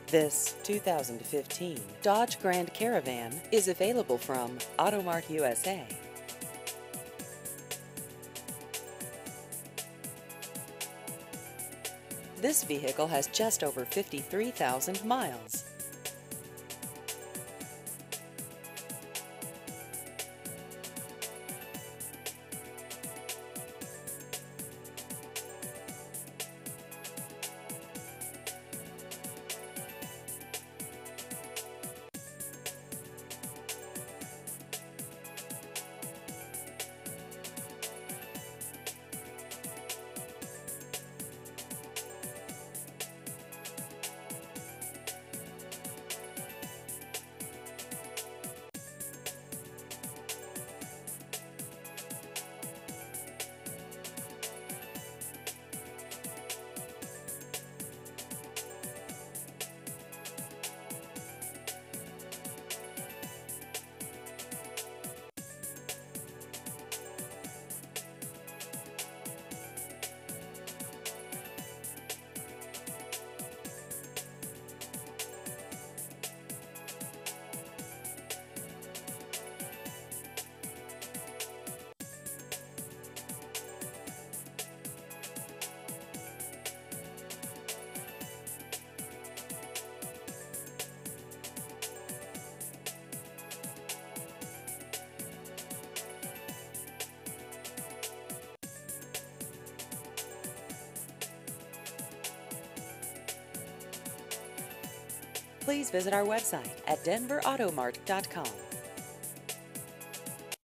This 2015 Dodge Grand Caravan is available from Automart USA. This vehicle has just over 53,000 miles. Please visit our website at denverautomart.com.